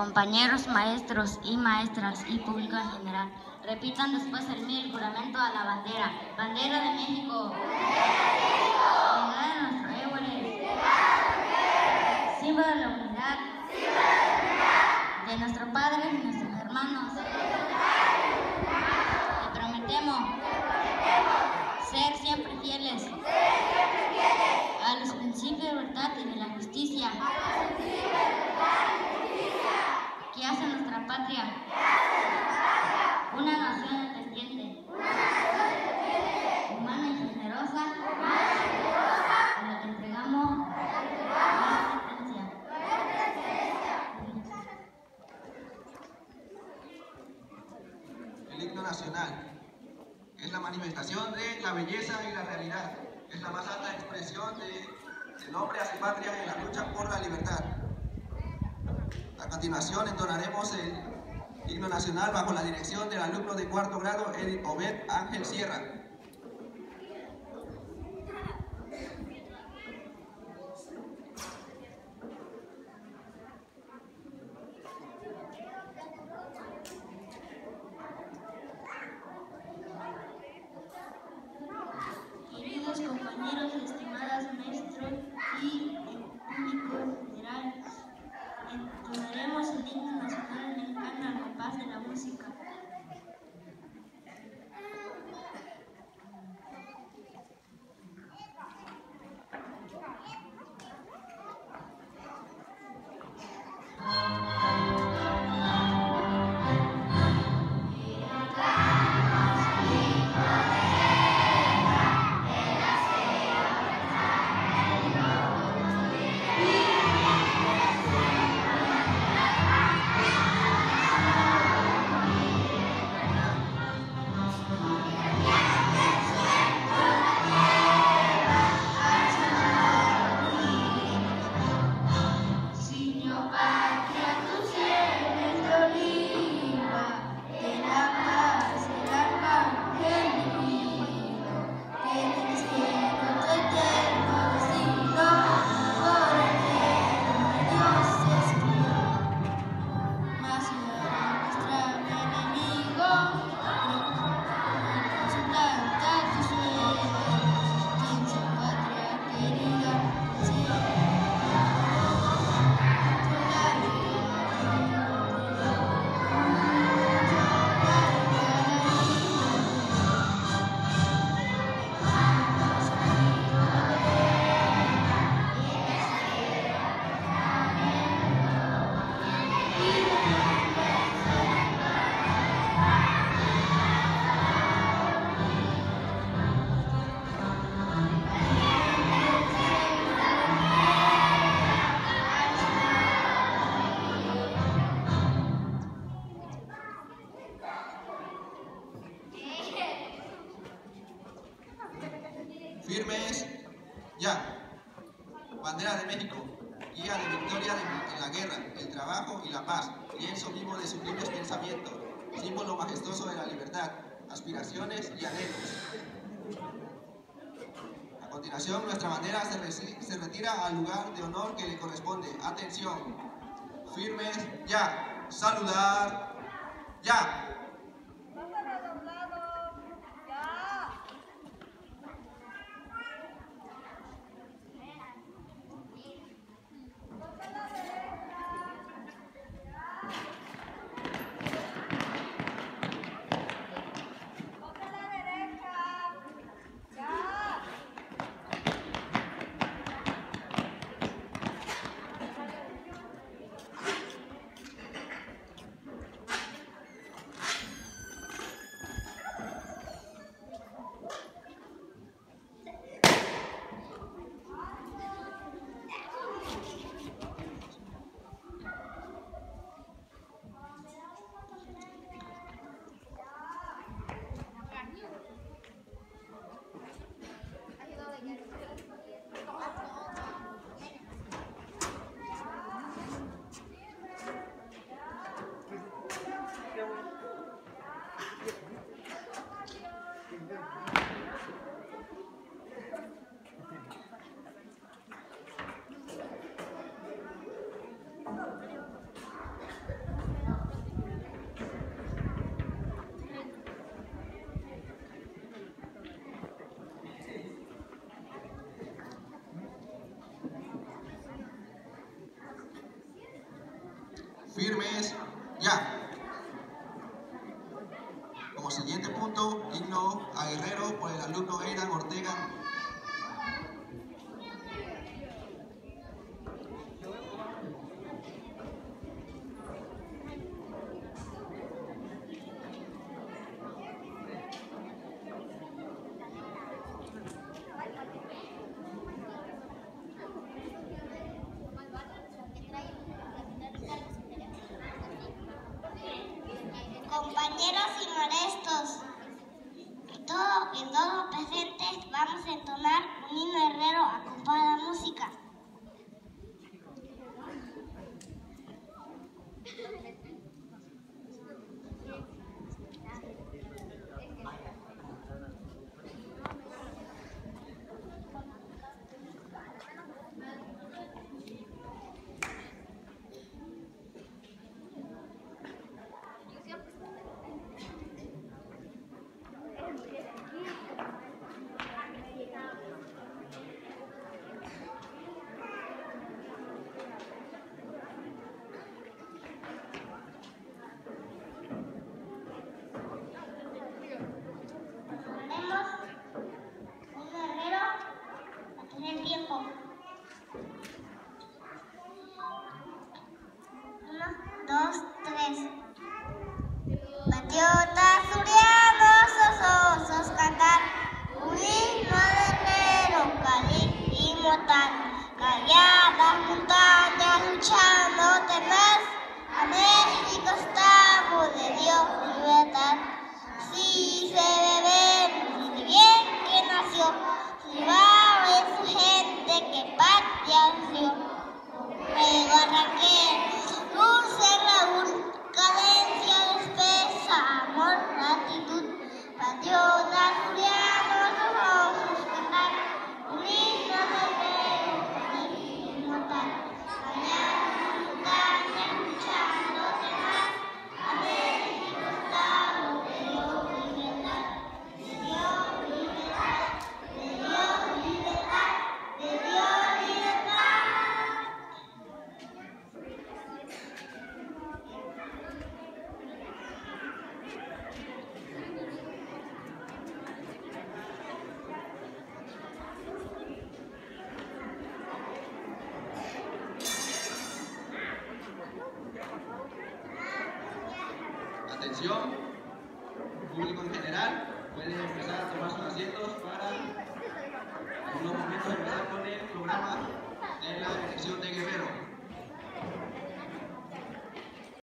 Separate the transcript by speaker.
Speaker 1: compañeros maestros y maestras y público en general, repitan después el mío el juramento a la bandera. Bandera de México. Bandera de nuestro Éboles. Símbolo de la unidad. De nuestro Padre y nuestros hermanos. Le prometemos ser siempre fieles a los principios de verdad y de la justicia que hace nuestra patria una nación independiente, humana y generosa, a la que entregamos nuestra presencia.
Speaker 2: El himno nacional es la manifestación de la belleza y la realidad. Es la más alta expresión del hombre hacia patria en la lucha por la libertad. A continuación entonaremos el himno nacional bajo la dirección del alumno de cuarto grado, Eric Obed Ángel Sierra.
Speaker 1: Queridos compañeros, estimadas maestros y público en general, entonaremos el himno nacional mexicano al compás de la música.
Speaker 2: Firmes, ya. Bandera de México, guía de victoria en la guerra, el trabajo y la paz, lienzo vivo de sublimes pensamientos, símbolo majestuoso de la libertad, aspiraciones y anhelos. A continuación, nuestra bandera se retira al lugar de honor que le corresponde. Atención. Firmes, ya. Saludar, ya. firmes, ya. Como siguiente punto, himno a Guerrero por el alumno Eiran Ortega.
Speaker 3: Compañeros y maestros, y todos los presentes vamos a entonar un himno guerrero a compás de la música. Tiempo. 1, 2, 3. Patriotas surianos, osos cantar un himno guerrero, cáliz inmortal. Calladas montañas luchando tenaz, a México estamos de Dios libertad. Si se bebe de bien que nació, en su gente que patria dio. Luego arranqué, dulce Raúl, cadencia despesa, amor, gratitud, patriotas surianos, osos cantar, un himno guerrero, cáliz inmortal. Calladas montañas luchando tenaz, a México estamos de Dios libertad, de Dios libertad, de Dios libertad, de Dios libertad.
Speaker 2: Atención, público en general, pueden empezar a tomar sus asientos para en unos momentos empezar con el programa de la elección de Guerrero.